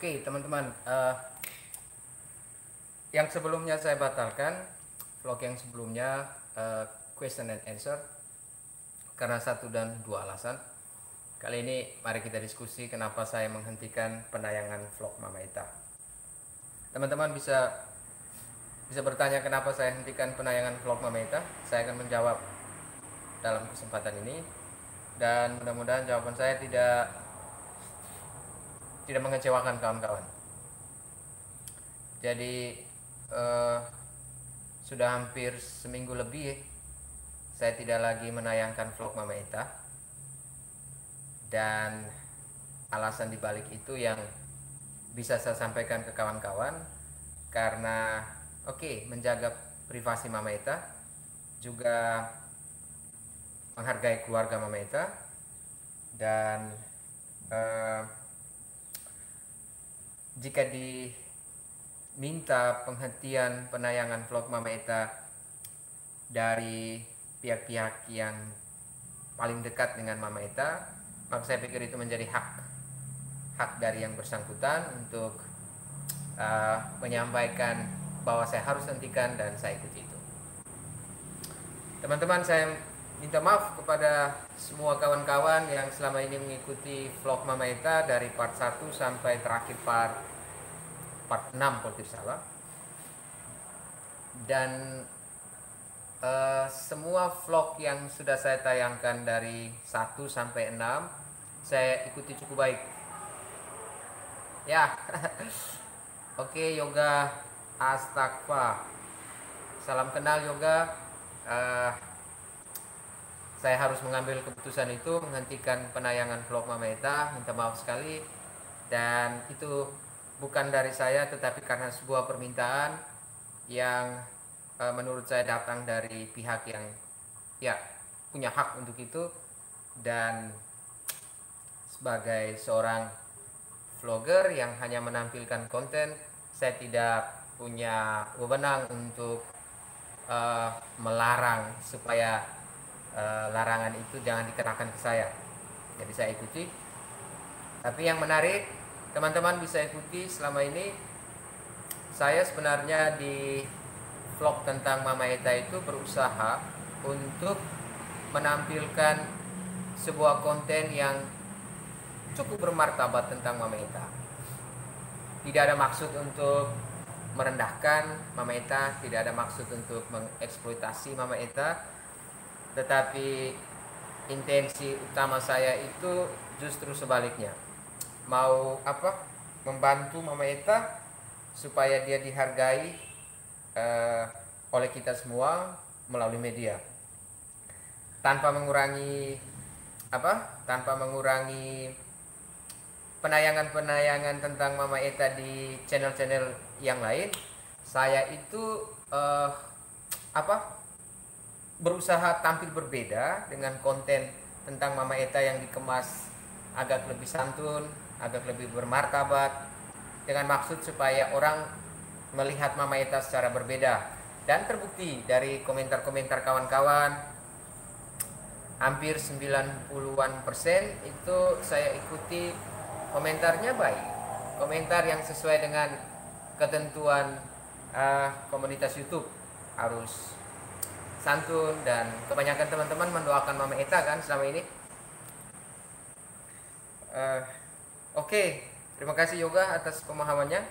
Oke, teman-teman, yang sebelumnya saya batalkan, vlog yang sebelumnya, question and answer, karena satu dan dua alasan. Kali ini mari kita diskusi kenapa saya menghentikan penayangan vlog Mama Eta. Teman-teman bisa bertanya kenapa saya hentikan penayangan vlog Mama Eta. Saya akan menjawab dalam kesempatan ini, dan mudah-mudahan jawaban saya tidak mengecewakan kawan-kawan. Jadi sudah hampir seminggu lebih saya tidak lagi menayangkan vlog Mama Eta, dan alasan dibalik itu yang bisa saya sampaikan ke kawan-kawan karena menjaga privasi Mama Eta, juga menghargai keluarga Mama Eta, dan jika diminta penghentian penayangan vlog Mama Eta dari pihak-pihak yang paling dekat dengan Mama Eta, maka saya pikir itu menjadi hak dari yang bersangkutan untuk menyampaikan bahwa saya harus hentikan, dan saya ikuti itu. Teman-teman, saya minta maaf kepada semua kawan-kawan yang selama ini mengikuti vlog Mama Eta dari part 1 sampai terakhir part 6 kalau tidak salah. Dan semua vlog yang sudah saya tayangkan dari 1 sampai 6 saya ikuti cukup baik. Ya. Oke, Yoga Astagfa. Salam kenal Yoga. Saya harus mengambil keputusan itu, menghentikan penayangan vlog Mama Eta. Minta maaf sekali. Dan itu bukan dari saya, tetapi karena sebuah permintaan yang menurut saya datang dari pihak yang punya hak untuk itu. Dan sebagai seorang vlogger yang hanya menampilkan konten, saya tidak punya wewenang untuk melarang supaya larangan itu jangan dikenakan ke saya. Jadi saya ikuti. Tapi yang menarik, teman-teman bisa ikuti selama ini, saya sebenarnya di vlog tentang Mama Eta itu berusaha untuk menampilkan sebuah konten yang cukup bermartabat tentang Mama Eta. Tidak ada maksud untuk merendahkan Mama Eta, tidak ada maksud untuk mengeksploitasi Mama Eta, tetapi intensi utama saya itu justru sebaliknya. Mau membantu Mama Eta supaya dia dihargai oleh kita semua melalui media, tanpa mengurangi penayangan tentang Mama Eta di channel-channel yang lain. Saya itu berusaha tampil berbeda dengan konten tentang Mama Eta yang dikemas agak lebih santun, agak lebih bermartabat, dengan maksud supaya orang melihat Mama Eta secara berbeda. Dan terbukti dari komentar-komentar kawan-kawan, hampir 90% itu saya ikuti komentarnya baik, komentar yang sesuai dengan ketentuan komunitas YouTube, harus santun, dan kebanyakan teman-teman mendoakan Mama Eta kan selama ini. Terima kasih Yoga atas pemahamannya.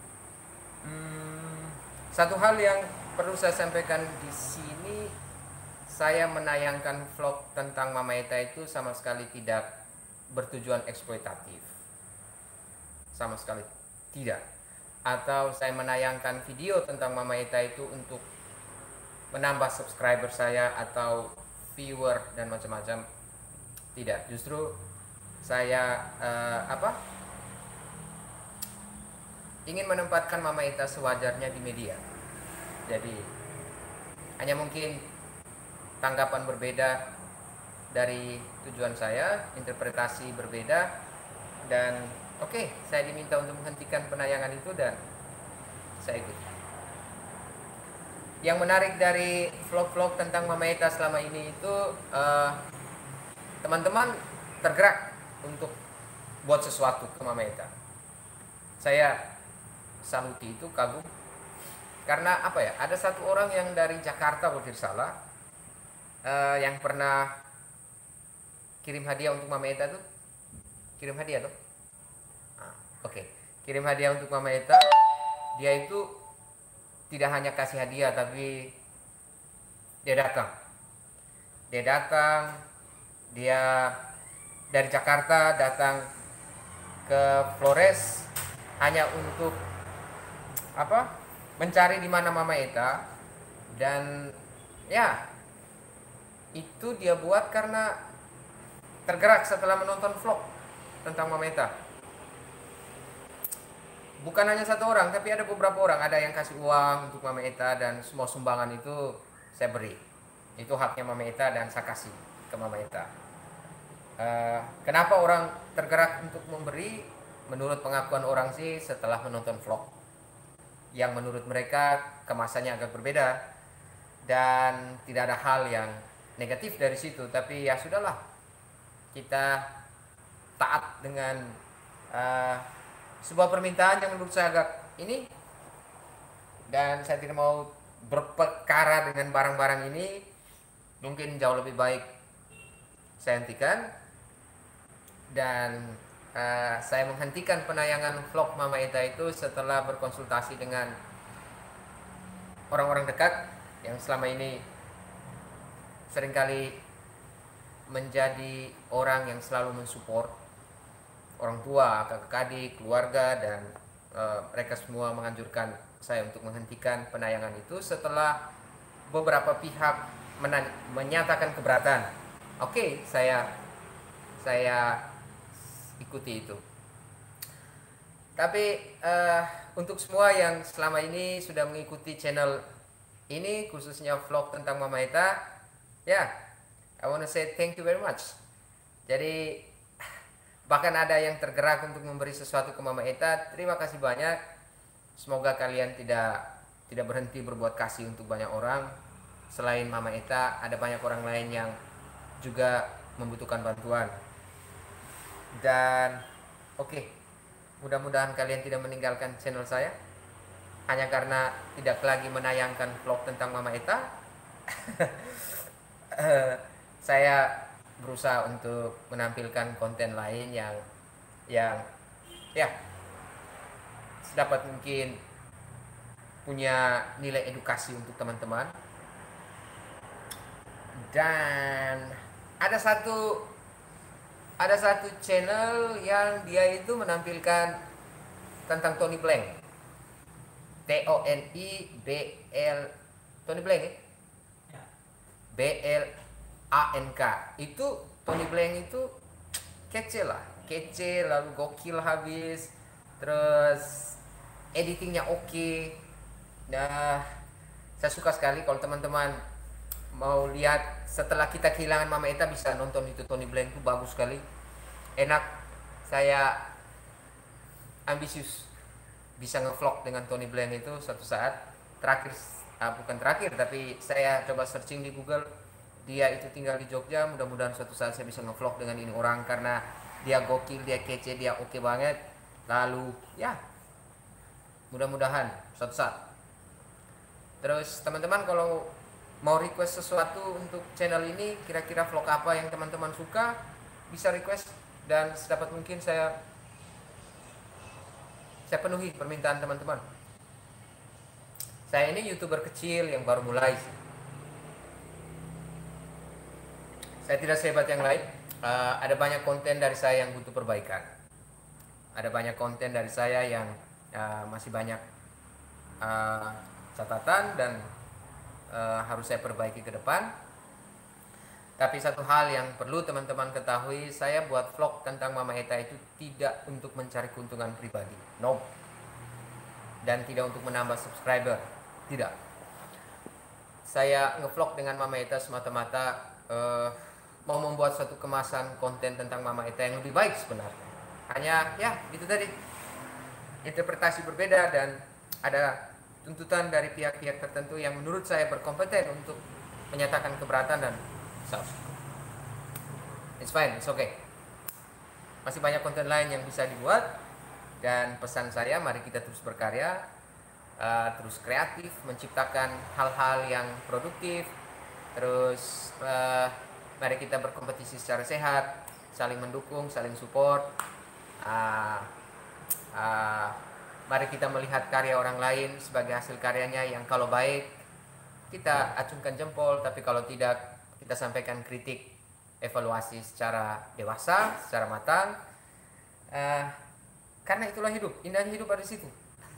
Satu hal yang perlu saya sampaikan di sini, saya menayangkan vlog tentang Mama Eta itu sama sekali tidak bertujuan eksploitatif, sama sekali tidak. Atau saya menayangkan video tentang Mama Eta itu untuk menambah subscriber saya atau viewer dan macam-macam, tidak. Justru saya ingin menempatkan Mama Eta sewajarnya di media. Jadi hanya mungkin tanggapan berbeda dari tujuan saya, interpretasi berbeda, dan saya diminta untuk menghentikan penayangan itu, dan saya ikut. Yang menarik dari vlog-vlog tentang Mama Eta selama ini itu, teman-teman tergerak untuk buat sesuatu ke Mama Eta. saya saluti itu, kagum. Karena apa ya? Ada satu orang yang dari Jakarta kalau tidak salah, yang pernah kirim hadiah untuk Mama Eta tuh, kirim hadiah tuh. Oke. Kirim hadiah untuk Mama Eta. Dia itu tidak hanya kasih hadiah, tapi dia datang. Dia dari Jakarta datang ke Flores hanya untuk apa? Mencari di mana Mama Eta. Dan ya, itu dia buat karena tergerak setelah menonton vlog tentang Mama Eta. Bukan hanya satu orang, tapi ada beberapa orang. Ada yang kasih uang untuk Mama Eta, dan semua sumbangan itu saya beri. Itu haknya Mama Eta dan saya kasih ke Mama Eta. Kenapa orang tergerak untuk memberi? Menurut pengakuan orang sih setelah menonton vlog, yang menurut mereka kemasannya agak berbeda dan tidak ada hal yang negatif dari situ. Tapi ya sudahlah, kita taat dengan sebuah permintaan yang menurut saya agak ini, dan saya tidak mau berperkara dengan barang-barang ini. Mungkin jauh lebih baik saya hentikan, dan saya menghentikan penayangan vlog Mama Eta itu setelah berkonsultasi dengan orang-orang dekat yang selama ini seringkali menjadi orang yang selalu mensupport, orang tua, kakak adik, keluarga, dan mereka semua menganjurkan saya untuk menghentikan penayangan itu setelah beberapa pihak menyatakan keberatan. Oke, saya ikuti itu. Tapi untuk semua yang selama ini sudah mengikuti channel ini, khususnya vlog tentang Mama Eta, ya, I wanna say thank you very much. Jadi bahkan ada yang tergerak untuk memberi sesuatu ke Mama Eta. Terima kasih banyak. Semoga kalian tidak berhenti berbuat kasih untuk banyak orang. Selain Mama Eta, ada banyak orang lain yang juga membutuhkan bantuan. Dan oke, mudah-mudahan kalian tidak meninggalkan channel saya hanya karena tidak lagi menayangkan vlog tentang Mama Eta. Saya berusaha untuk menampilkan konten lain yang ya sedapat mungkin punya nilai edukasi untuk teman-teman. Dan ada satu channel yang dia itu menampilkan tentang Tony Blank, TONIBL, Tony Blank ya? BLANK. Itu Tony Blank itu kece, lalu gokil habis, terus editingnya oke. Nah, saya suka sekali kalau teman-teman mau lihat setelah kita kehilangan Mama Eta, bisa nonton itu. Tony Blank itu bagus sekali, enak. Saya ambisius bisa ngevlog dengan Tony Blank itu suatu saat. Bukan terakhir, tapi saya coba searching di Google, dia itu tinggal di Jogja. Mudah-mudahan suatu saat saya bisa ngevlog dengan ini orang, karena dia gokil, dia kece, dia oke banget. Lalu ya, mudah-mudahan suatu saat. Terus teman-teman kalau mau request sesuatu untuk channel ini, kira-kira vlog apa yang teman-teman suka, bisa request, dan sedapat mungkin saya penuhi permintaan teman-teman. Saya ini YouTuber kecil yang baru mulai. Saya tidak sehebat yang lain. Ada banyak konten dari saya yang butuh perbaikan. Ada banyak konten dari saya yang masih banyak catatan dan harus saya perbaiki ke depan. Tapi satu hal yang perlu teman-teman ketahui, saya buat vlog tentang Mama Eta itu tidak untuk mencari keuntungan pribadi, no. Dan tidak untuk menambah subscriber, tidak. Saya ngevlog dengan Mama Eta semata-mata mau membuat suatu kemasan konten tentang Mama Eta yang lebih baik sebenarnya. Hanya ya itu tadi, interpretasi berbeda, dan ada tuntutan dari pihak-pihak tertentu yang menurut saya berkompeten untuk menyatakan keberatan, dan it's fine, it's okay. Masih banyak konten lain yang bisa dibuat. Dan pesan saya, mari kita terus berkarya, terus kreatif, menciptakan hal-hal yang produktif. Terus mari kita berkompetisi secara sehat, saling mendukung, saling support. uh, uh, Mari kita melihat karya orang lain sebagai hasil karyanya yang kalau baik kita acungkan jempol, tapi kalau tidak kita sampaikan kritik, evaluasi secara dewasa, secara matang. uh, karena itulah hidup, indahnya hidup ada di situ.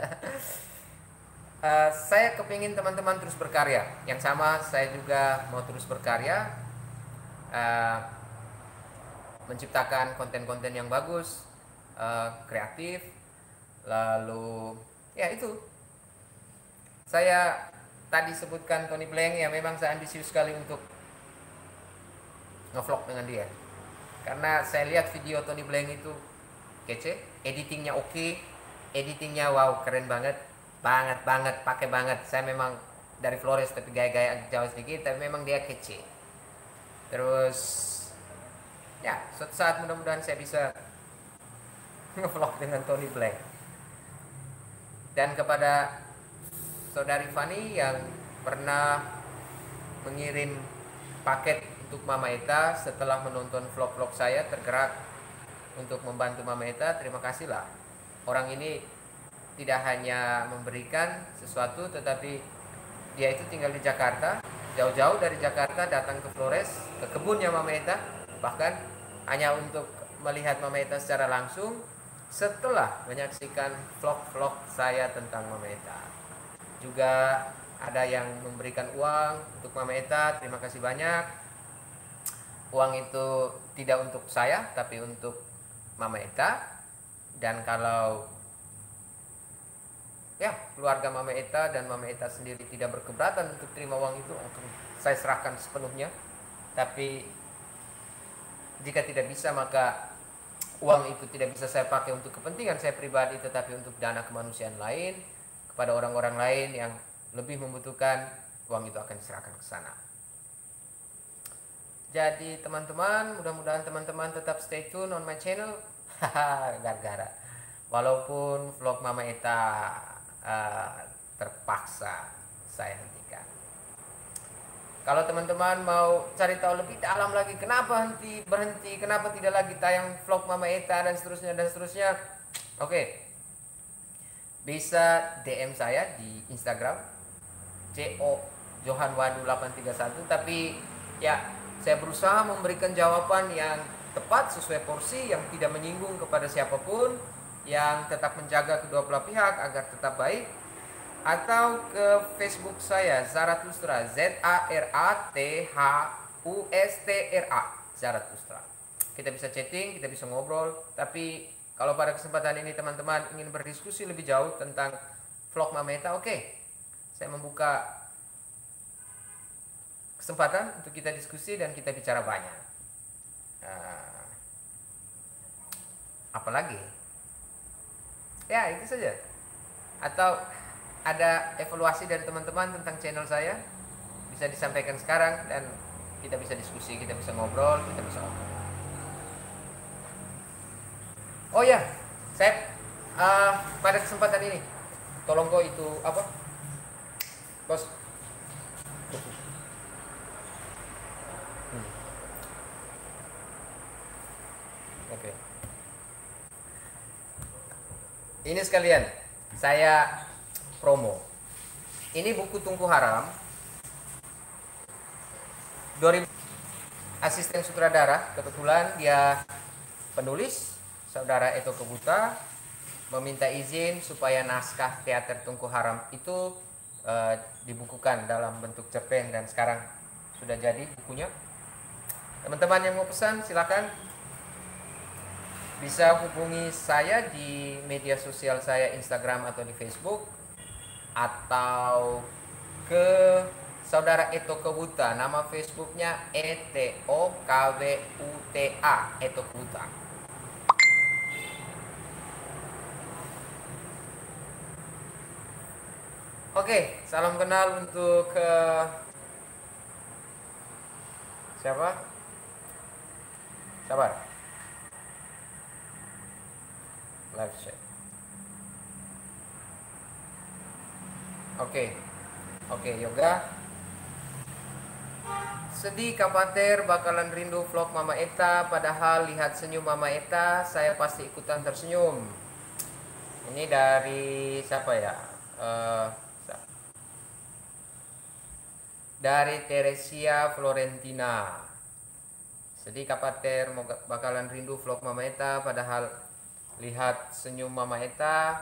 Saya kepingin teman-teman terus berkarya. Yang sama, saya juga mau terus berkarya, uh, menciptakan konten-konten yang bagus, kreatif. Lalu ya itu, saya tadi sebutkan Tony Blank, ya memang saya ambisius sekali untuk ngevlog dengan dia. Karena saya lihat video Tony Blank itu kece, editingnya oke, editingnya wow, keren banget, pakai banget. Saya memang dari Flores tapi gaya-gaya agak Jawa sedikit, tapi memang dia kece. Terus ya suatu saat mudah-mudahan saya bisa ngevlog dengan Tony Blank. Dan kepada saudari Fani yang pernah mengirim paket untuk Mama Eta setelah menonton vlog-vlog saya, tergerak untuk membantu Mama Eta, terima kasihlah. Orang ini tidak hanya memberikan sesuatu, tetapi dia itu tinggal di Jakarta, jauh-jauh dari Jakarta datang ke Flores, ke kebunnya Mama Eta, bahkan hanya untuk melihat Mama Eta secara langsung setelah menyaksikan vlog-vlog saya tentang Mama Eta. Juga ada yang memberikan uang untuk Mama Eta, terima kasih banyak. Uang itu tidak untuk saya, tapi untuk Mama Eta. Dan kalau ya keluarga Mama Eta dan Mama Eta sendiri tidak berkeberatan untuk terima uang itu, akan saya serahkan sepenuhnya. Tapi jika tidak bisa, maka uang itu tidak bisa saya pakai untuk kepentingan saya pribadi, tetapi untuk dana kemanusiaan lain, kepada orang-orang lain yang lebih membutuhkan, uang itu akan diserahkan ke sana. Jadi teman-teman, mudah-mudahan teman-teman tetap stay tune on my channel. Gara-gara walaupun vlog Mama Eta terpaksa saya hentikan. Kalau teman-teman mau cari tahu lebih dalam lagi, kenapa berhenti, kenapa tidak lagi tayang vlog Mama Eta dan seterusnya, oke, bisa DM saya di Instagram johanwadu831. Tapi ya, saya berusaha memberikan jawaban yang tepat sesuai porsi, yang tidak menyinggung kepada siapapun, yang tetap menjaga kedua belah pihak agar tetap baik. Atau ke Facebook saya, Zarathustra, ZARATHUSTRA, Zarathustra. Kita bisa chatting, kita bisa ngobrol. Tapi kalau pada kesempatan ini teman-teman ingin berdiskusi lebih jauh tentang vlog Mama Eta, oke, saya membuka kesempatan untuk kita diskusi dan kita bicara banyak. Apalagi ya itu saja. Atau ada evaluasi dari teman-teman tentang channel saya, bisa disampaikan sekarang dan kita bisa diskusi, kita bisa ngobrol, kita bisa ngobrol. Oh ya, saya pada kesempatan ini tolong kok itu apa, bos? Oke. Ini sekalian saya promo. Ini buku Tungku Haram 2000, asisten sutradara, kebetulan dia penulis, saudara Eto Kebuta, meminta izin supaya naskah teater Tungku Haram itu dibukukan dalam bentuk cerpen, dan sekarang sudah jadi bukunya. Teman-teman yang mau pesan silakan bisa hubungi saya di media sosial saya, Instagram atau di Facebook, atau ke saudara Eto Kebuta, nama Facebooknya ETOKWUTA, Eto Kebuta. Oke, salam kenal untuk siapa? Sabar. Live chat. Oke. Oke, Yoga. Sedih Kapater bakalan rindu vlog Mama Eta, padahal lihat senyum Mama Eta saya pasti ikutan tersenyum. Ini dari siapa ya? Eh, dari Teresia Florentina. Sedih Kapater bakalan rindu vlog Mama Eta, padahal lihat senyum Mama Eta.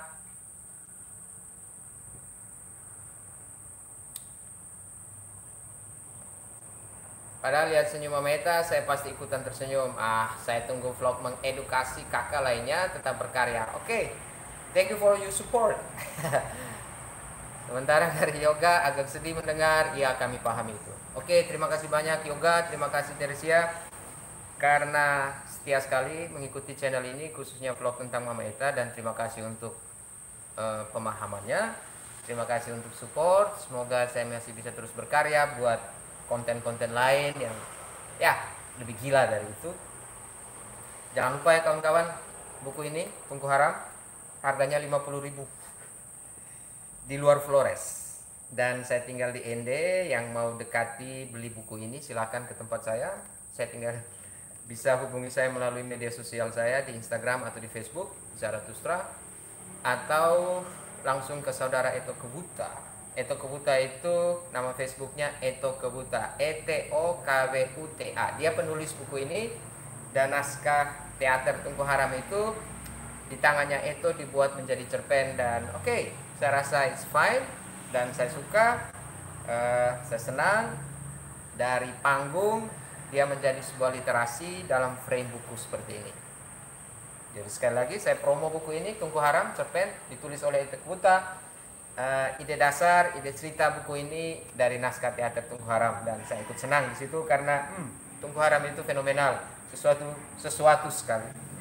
Padahal lihat senyum Mama Eta, saya pasti ikutan tersenyum. Saya tunggu vlog mengedukasi kakak lainnya tetap berkarya. Oke, thank you for your support. Sementara dari Yoga agak sedih mendengar, ya kami paham itu. Oke, terima kasih banyak Yoga, terima kasih Teresia karena setia sekali mengikuti channel ini, khususnya vlog tentang Mama Eta, dan terima kasih untuk pemahamannya. Terima kasih untuk support. Semoga saya masih bisa terus berkarya buat konten-konten lain yang ya lebih gila dari itu. Jangan lupa ya kawan-kawan, buku ini Tungku Haram harganya 50.000 di luar Flores, dan saya tinggal di Ende. Yang mau dekati beli buku ini silahkan ke tempat saya tinggal, bisa hubungi saya melalui media sosial saya di Instagram atau di Facebook Zarathustra, atau langsung ke saudara Eto Kebuta. Eto Kebuta itu nama Facebooknya Eto Kebuta, ETOKWUTA. Dia penulis buku ini, dan naskah teater Tungku Haram itu di tangannya Eto dibuat menjadi cerpen, dan oke, saya rasa it's fine dan saya suka. Saya senang dari panggung dia menjadi sebuah literasi dalam frame buku seperti ini. Jadi sekali lagi saya promo buku ini, Tungku Haram cerpen, ditulis oleh Eto Kebuta. Ide dasar, ide cerita buku ini dari naskah teater Tungku Haram, dan saya ikut senang di situ karena Tungku Haram itu fenomenal, sesuatu sekali.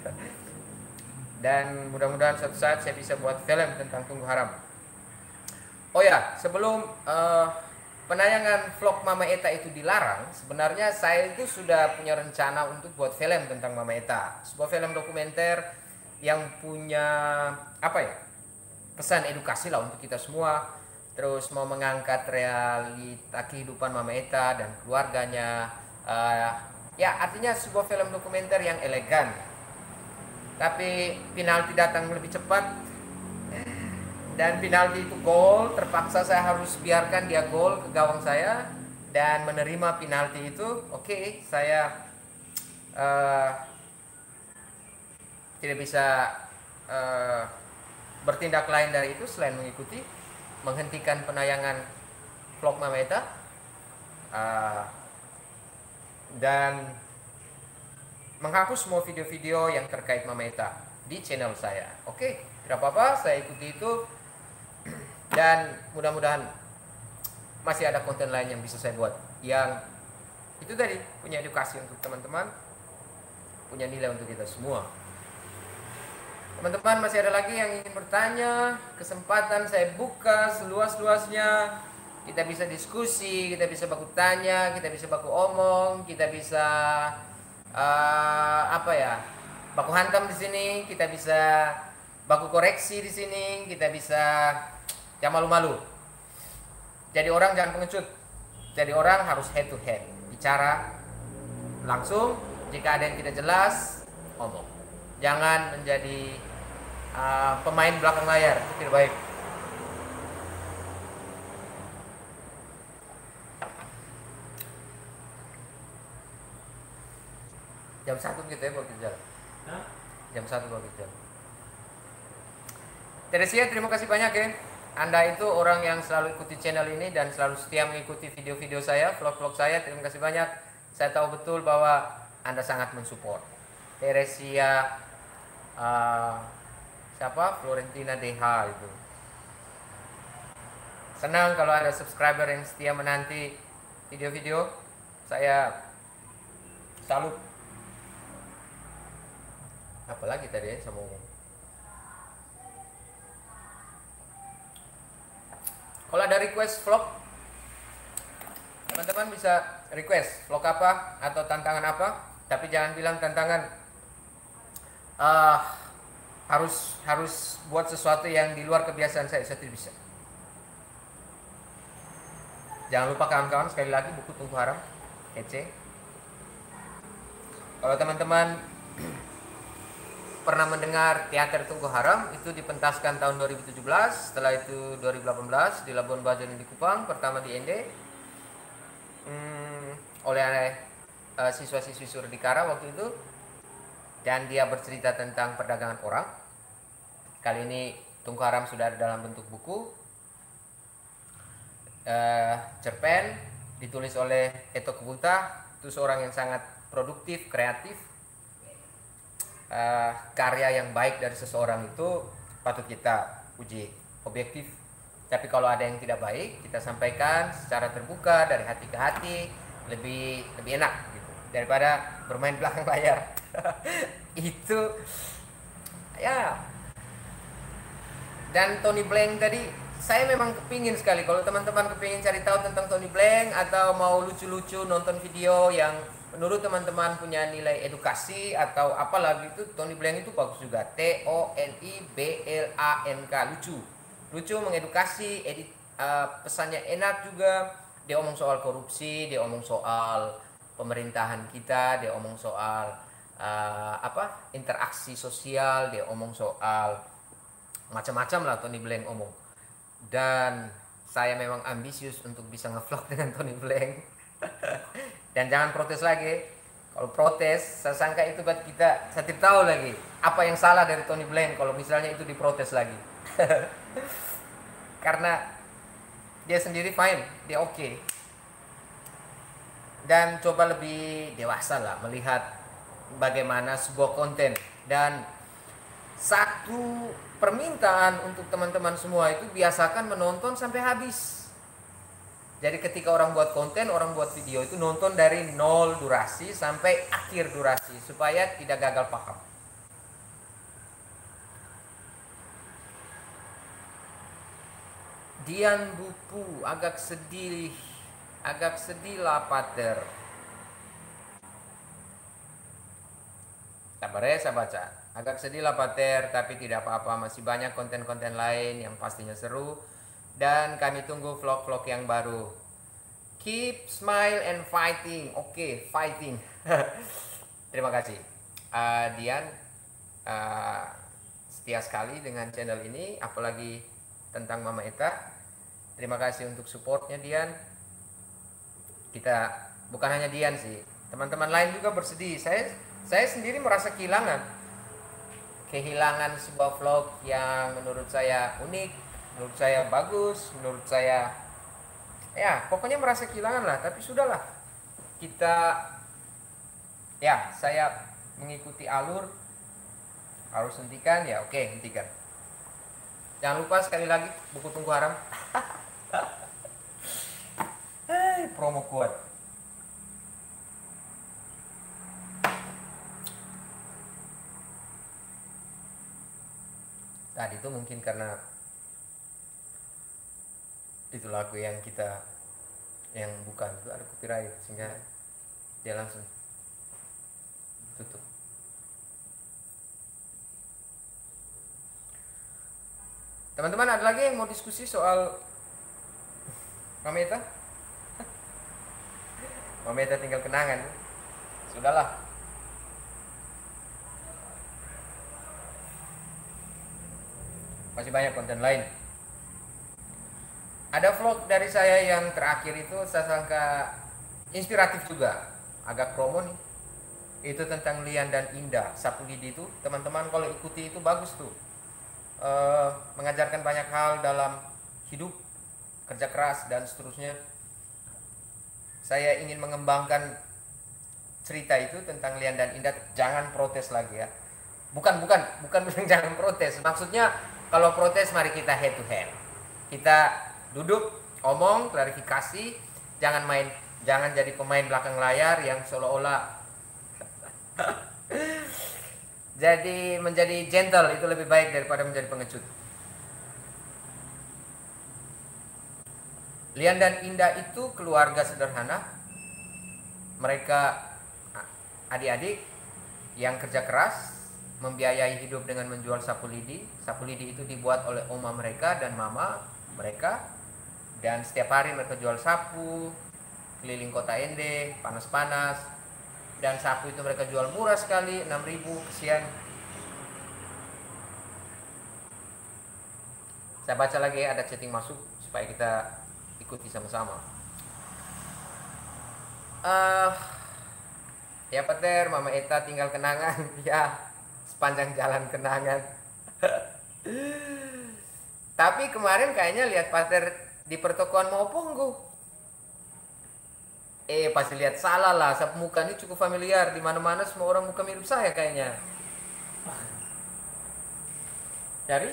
Dan mudah-mudahan suatu saat saya bisa buat film tentang Tungku Haram. Oh ya, sebelum penayangan vlog Mama Eta itu dilarang, sebenarnya saya itu sudah punya rencana untuk buat film tentang Mama Eta, sebuah film dokumenter yang punya apa ya, pesan edukasi lah untuk kita semua. Terus mau mengangkat realita kehidupan Mama Eta dan keluarganya. Ya artinya sebuah film dokumenter yang elegan. Tapi penalti datang lebih cepat, dan penalti itu gol. Terpaksa saya harus biarkan dia gol ke gawang saya dan menerima penalti itu. Oke, saya tidak bisa bertindak lain dari itu selain mengikuti, menghentikan penayangan vlog Mama Eta, dan menghapus semua video-video yang terkait Mama Eta di channel saya. Oke, tidak apa-apa, saya ikuti itu, dan mudah-mudahan masih ada konten lain yang bisa saya buat yang itu tadi punya edukasi untuk teman-teman, punya nilai untuk kita semua. Teman-teman masih ada lagi yang ingin bertanya, kesempatan saya buka seluas-luasnya. Kita bisa diskusi, kita bisa baku tanya, kita bisa baku omong, kita bisa baku hantam di sini, kita bisa baku koreksi di sini, kita bisa jangan malu-malu. Jadi orang jangan pengecut. Jadi orang harus head to head, bicara langsung. Jika ada yang tidak jelas, omong. Jangan menjadi pemain belakang layar, itu tidak baik. Jam 1 gitu ya baru jalan. Jam 1 baru jalan. Teresia, terima kasih banyak ya. Anda itu orang yang selalu ikuti channel ini dan selalu setia mengikuti video-video saya, vlog-vlog saya. Terima kasih banyak. Saya tahu betul bahwa Anda sangat mensupport. Teresia, siapa? Florentina DH itu. Senang kalau ada subscriber yang setia menanti video-video. Saya salut. Apalagi tadi ya sama ngomong. Kalau ada request vlog, teman-teman bisa request vlog apa atau tantangan apa, tapi jangan bilang tantangan harus buat sesuatu yang di luar kebiasaan saya tidak bisa. Jangan lupa kawan-kawan, sekali lagi buku Tungku Haram kece. Kalau teman-teman pernah mendengar teater Tungku Haram, itu dipentaskan tahun 2017, setelah itu 2018 di Labuan Bajo dan di Kupang, pertama di ND oleh siswa-siswi Surdikara waktu itu, dan dia bercerita tentang perdagangan orang. Kali ini Tungku Haram sudah ada dalam bentuk buku, cerpen, ditulis oleh Eto Kubuta. Itu seorang yang sangat produktif, kreatif. Karya yang baik dari seseorang itu patut kita uji objektif. Tapi kalau ada yang tidak baik, kita sampaikan secara terbuka dari hati ke hati, lebih enak gitu, daripada bermain belakang layar. Itu ya. Dan Tony Blank tadi, saya memang kepingin sekali, kalau teman-teman kepingin cari tahu tentang Tony Blank atau mau lucu-lucu nonton video yang menurut teman-teman punya nilai edukasi atau apalah gitu, Tony Blank itu bagus juga. TONIBLANK, lucu, mengedukasi, pesannya enak juga. Dia omong soal korupsi, dia omong soal pemerintahan kita, dia omong soal interaksi sosial, dia omong soal macam-macam lah Tony Blank omong. Dan saya memang ambisius untuk bisa ngevlog dengan Tony Blank. Dan jangan protes lagi. Kalau protes, saya sangka itu buat kita, saya tidak tahu lagi apa yang salah dari Tony Blank kalau misalnya itu diprotes lagi. Karena dia sendiri fine, dia oke. Dan coba lebih dewasa lah melihat bagaimana sebuah konten. Dan satu permintaan untuk teman-teman semua itu, biasakan menonton sampai habis. Jadi ketika orang buat konten, orang buat video itu nonton dari 0 durasi sampai akhir durasi supaya tidak gagal paham. Dian Bupu, agak sedih lah pater. Sabar ya, saya baca. Agak sedih lah pater, tapi tidak apa-apa, masih banyak konten-konten lain yang pastinya seru. Dan kami tunggu vlog-vlog yang baru. Keep smile and fighting. Oke, fighting. Terima kasih. Dian setia sekali dengan channel ini, apalagi tentang Mama Eta. Terima kasih untuk supportnya Dian. Kita, bukan hanya Dian sih, teman-teman lain juga bersedih. Saya sendiri merasa kehilangan sebuah vlog yang menurut saya unik, menurut saya bagus, menurut saya ya pokoknya merasa kehilangan lah. Tapi sudahlah, kita ya, saya mengikuti alur, harus hentikan ya, oke, hentikan. Jangan lupa sekali lagi buku Tungku Haram. Promo kuat. Tadi itu mungkin karena itu lagu yang kita yang bukan itu ada copyright sehingga dia langsung tutup. Teman-teman, ada lagi yang mau diskusi soal Mama Eta? Mama Eta tinggal kenangan. Sudahlah. Masih banyak konten lain. Ada vlog dari saya yang terakhir itu, saya sangka inspiratif juga. Agak promo nih. Itu tentang Lian dan Indah, Sapu Lidi itu. Teman-teman kalau ikuti itu bagus tuh. Mengajarkan banyak hal dalam hidup, kerja keras dan seterusnya. Saya ingin mengembangkan cerita itu tentang Lian dan Indah. Jangan protes lagi ya. Bukan jangan protes. Maksudnya kalau protes mari kita head to head. Kita duduk, omong, klarifikasi, jangan jadi pemain belakang layar yang seolah-olah jadi menjadi gentle. Itu lebih baik daripada menjadi pengecut. Lian dan Indah itu keluarga sederhana. Mereka adik-adik yang kerja keras, membiayai hidup dengan menjual sapu lidi. Sapu lidi itu dibuat oleh oma mereka dan mama mereka. Dan setiap hari mereka jual sapu keliling kota Ende, panas-panas. Dan sapu itu mereka jual murah sekali, 6.000, kesian. Saya baca lagi, ada chatting masuk supaya kita ikuti sama-sama. Ya Peter, Mama Eta tinggal kenangan. Ya, sepanjang jalan kenangan. Tapi kemarin kayaknya lihat Peter di pertokoan Mauponggo. Pasti lihat salah lah. Sapu muka ini cukup familiar. Di mana-mana semua orang muka mirip saya kayaknya. Dari?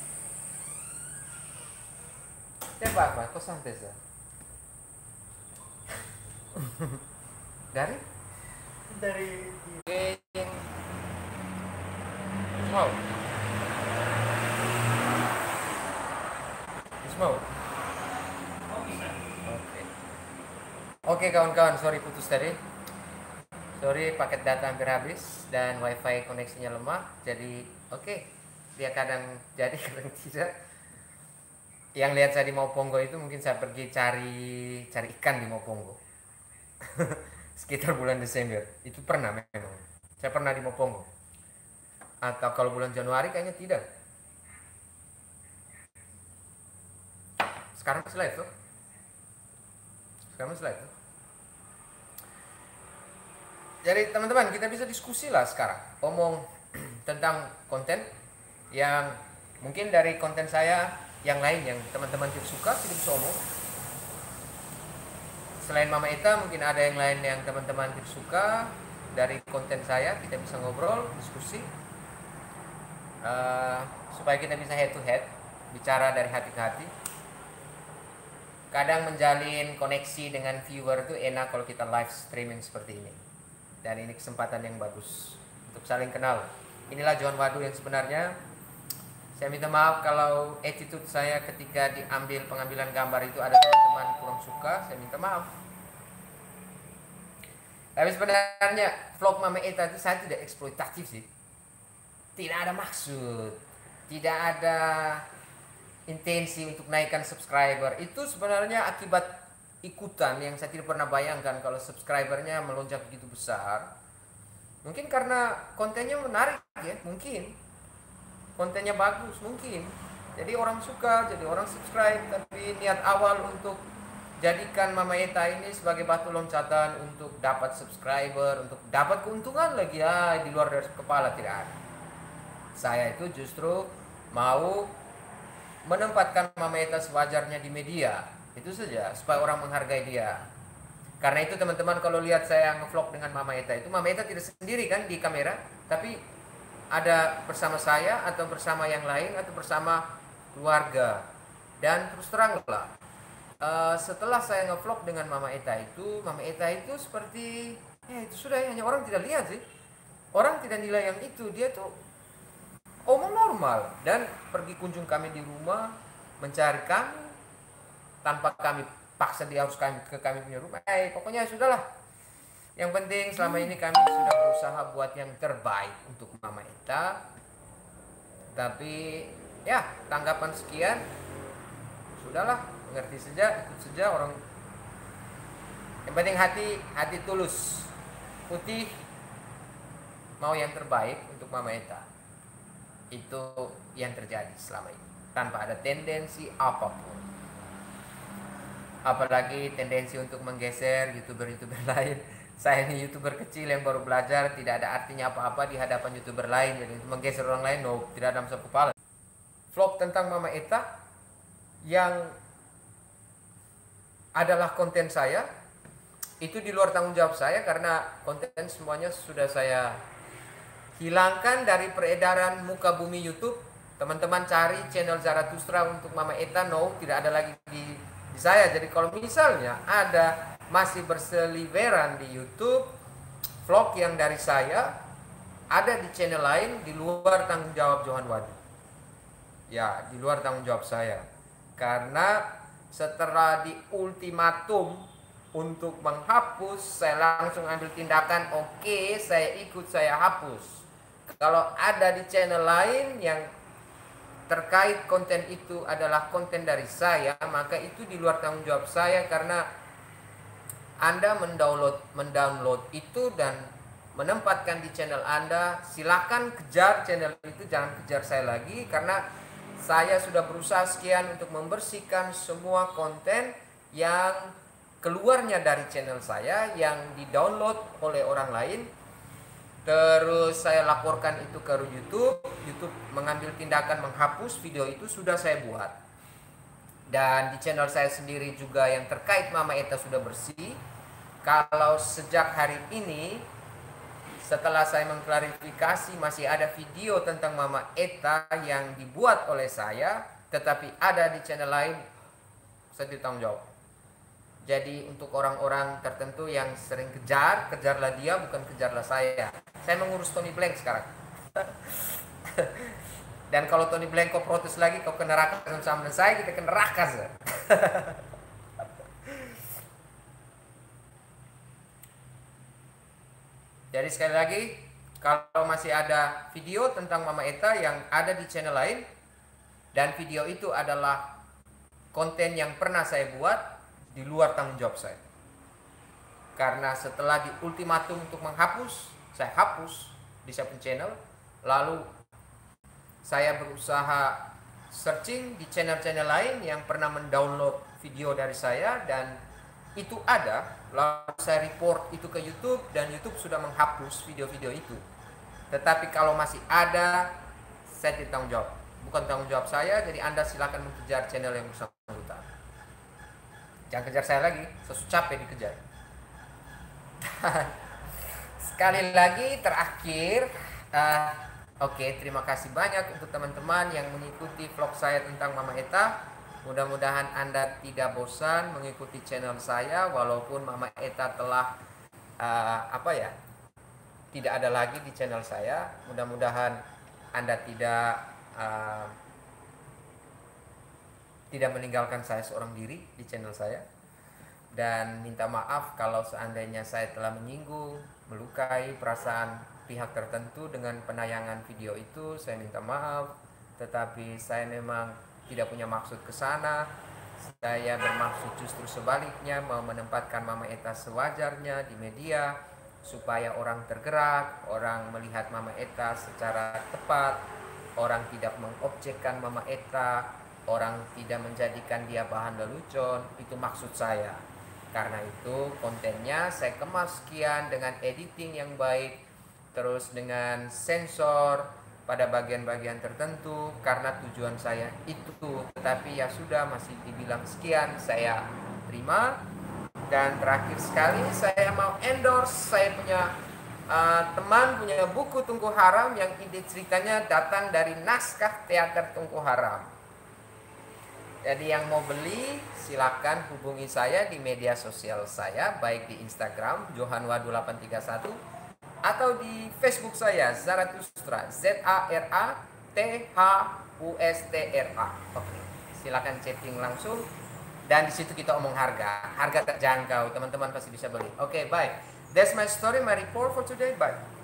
Coba, kok santai sih? Dari? Dari Mau? Mau? Oke kawan-kawan, sorry putus tadi. Sorry, paket data hampir habis dan wifi koneksinya lemah. Jadi oke, dia kadang jadi kadang tidak. Yang lihat saya di Mauponggo itu mungkin saya pergi cari ikan di Mauponggo. Sekitar bulan Desember. Itu pernah memang. Saya pernah di Mauponggo. Atau kalau bulan Januari kayaknya tidak. Sekarang slide tuh. Jadi teman-teman, kita bisa diskusi lah sekarang. Omong tentang konten yang mungkin dari konten saya yang lain yang teman-teman tidak suka, tidak bisa omong. Selain Mama Eta, mungkin ada yang lain yang teman-teman tidak suka dari konten saya. Kita bisa ngobrol, diskusi, supaya kita bisa head to head, bicara dari hati ke hati. Kadang menjalin koneksi dengan viewer itu enak kalau kita live streaming seperti ini. Dan ini kesempatan yang bagus untuk saling kenal. Inilah John Wadu yang sebenarnya. Saya minta maaf kalau attitude saya ketika diambil pengambilan gambar itu ada teman-teman kurang suka. Saya minta maaf. Tapi sebenarnya vlog Mama Eta itu saya tidak eksploitatif sih. Tidak ada maksud. Tidak ada intensi untuk naikkan subscriber. Itu sebenarnya akibat ikutan yang saya tidak pernah bayangkan kalau subscribernya melonjak begitu besar. Mungkin karena kontennya menarik ya, mungkin kontennya bagus, mungkin jadi orang suka, jadi orang subscribe. Tapi niat awal untuk jadikan Mama Eta ini sebagai batu loncatan untuk dapat subscriber, untuk dapat keuntungan lagi ya di luar dari kepala, tidak ada. Saya itu justru mau menempatkan Mama Eta sewajarnya di media. Itu saja, supaya orang menghargai dia. Karena itu teman-teman, kalau lihat saya ngevlog dengan Mama Eta itu, Mama Eta tidak sendiri kan di kamera, tapi ada bersama saya atau bersama yang lain atau bersama keluarga. Dan terus terang lah, setelah saya ngevlog dengan Mama Eta itu seperti itu sudah, hanya orang tidak lihat sih. Orang tidak nilai yang itu, dia tuh omong normal dan pergi kunjung kami di rumah, mencari kami tanpa kami paksa dia harus ke kami punya rumah. Pokoknya sudahlah. Yang penting selama ini kami sudah berusaha buat yang terbaik untuk Mama Eta. Tapi ya tanggapan sekian, sudahlah, mengerti saja, ikut saja orang. Yang penting hati tulus, putih, mau yang terbaik untuk Mama Eta. Itu yang terjadi selama ini, tanpa ada tendensi apapun. Apalagi tendensi untuk menggeser youtuber-youtuber lain. Saya ini youtuber kecil yang baru belajar, tidak ada artinya apa-apa di hadapan youtuber lain. Jadi menggeser orang lain, no, tidak ada masuk kepala. Vlog tentang Mama Eta yang adalah konten saya, itu di luar tanggung jawab saya, karena konten semuanya sudah saya hilangkan dari peredaran muka bumi YouTube. Teman-teman cari channel Zarathustra untuk Mama Eta, no, tidak ada lagi di saya. Jadi kalau misalnya ada masih berseliweran di YouTube vlog yang dari saya ada di channel lain, di luar tanggung jawab Johan Wadu. Ya, di luar tanggung jawab saya. Karena setelah di ultimatum untuk menghapus, saya langsung ambil tindakan. Oke, saya ikut, saya hapus. Kalau ada di channel lain yang terkait konten itu adalah konten dari saya, maka itu di luar tanggung jawab saya, karena Anda mendownload itu dan menempatkan di channel Anda. Silakan kejar channel itu, jangan kejar saya lagi, karena saya sudah berusaha sekian untuk membersihkan semua konten yang keluarnya dari channel saya, yang di-download oleh orang lain. Terus saya laporkan itu ke YouTube. YouTube mengambil tindakan menghapus video itu, sudah saya buat. Dan di channel saya sendiri juga yang terkait Mama Eta sudah bersih. Kalau sejak hari ini, setelah saya mengklarifikasi, masih ada video tentang Mama Eta yang dibuat oleh saya, tetapi ada di channel lain, saya ditanggung jawab. Jadi untuk orang-orang tertentu yang sering kejarlah dia, bukan kejarlah saya. Saya mengurus Tony Blank sekarang. Dan kalau Tony Blank kau protes lagi, kau ke neraka sama dengan saya, kita ke neraka. Jadi sekali lagi, kalau masih ada video tentang Mama Eta yang ada di channel lain, dan video itu adalah konten yang pernah saya buat, di luar tanggung jawab saya. Karena setelah di ultimatum untuk menghapus, saya hapus di saya channel. Lalu saya berusaha searching di channel-channel lain yang pernah mendownload video dari saya, dan itu ada. Lalu saya report itu ke YouTube, dan YouTube sudah menghapus video-video itu. Tetapi kalau masih ada, saya tidak tanggung jawab, bukan tanggung jawab saya. Jadi Anda silakan mengejar channel yang bersangkutan. Jangan kejar saya lagi, saya capek dikejar. Sekali lagi terakhir, oke, terima kasih banyak untuk teman-teman yang mengikuti vlog saya tentang Mama Eta. Mudah-mudahan Anda tidak bosan mengikuti channel saya, walaupun Mama Eta telah tidak ada lagi di channel saya. Mudah-mudahan Anda tidak meninggalkan saya seorang diri di channel saya. Dan minta maaf kalau seandainya saya telah menyinggung, melukai perasaan pihak tertentu dengan penayangan video itu. Saya minta maaf, tetapi saya memang tidak punya maksud ke sana. Saya bermaksud justru sebaliknya, mau menempatkan Mama Eta sewajarnya di media, supaya orang tergerak, orang melihat Mama Eta secara tepat, orang tidak mengobjekkan Mama Eta, orang tidak menjadikan dia bahan lelucon. Itu maksud saya. Karena itu kontennya saya kemas sekian dengan editing yang baik, terus dengan sensor pada bagian-bagian tertentu, karena tujuan saya itu. Tetapi ya sudah, masih dibilang sekian, saya terima. Dan terakhir sekali saya mau endorse, saya punya teman punya buku Tungku Haram yang ide ceritanya datang dari naskah teater Tungku Haram. Jadi yang mau beli silakan hubungi saya di media sosial saya, baik di Instagram Johanwadu831 atau di Facebook saya Zarathustra, ZARATHUSTRA. Oke, silakan chatting langsung, dan di situ kita omong harga terjangkau, teman-teman pasti bisa beli. Oke, bye. That's my story, my report for today. Bye.